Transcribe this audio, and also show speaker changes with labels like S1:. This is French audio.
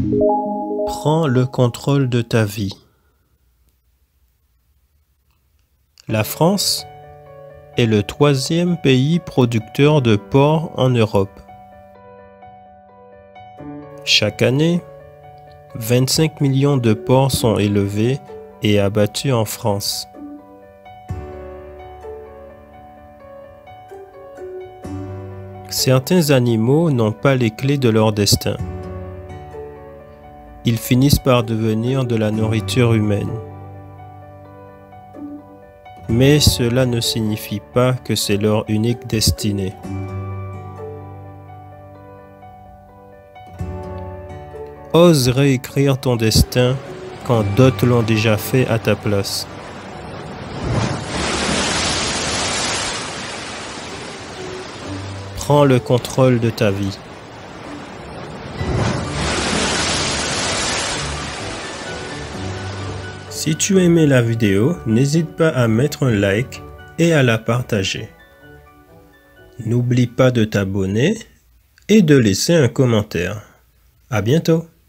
S1: Prends le contrôle de ta vie. La France est le 3e pays producteur de porc en Europe. Chaque année, 25 millions de porcs sont élevés et abattus en France. Certains animaux n'ont pas les clés de leur destin. Ils finissent par devenir de la nourriture humaine. Mais cela ne signifie pas que c'est leur unique destinée. Ose réécrire ton destin quand d'autres l'ont déjà fait à ta place. Prends le contrôle de ta vie. Si tu aimais la vidéo, n'hésite pas à mettre un like et à la partager. N'oublie pas de t'abonner et de laisser un commentaire. À bientôt!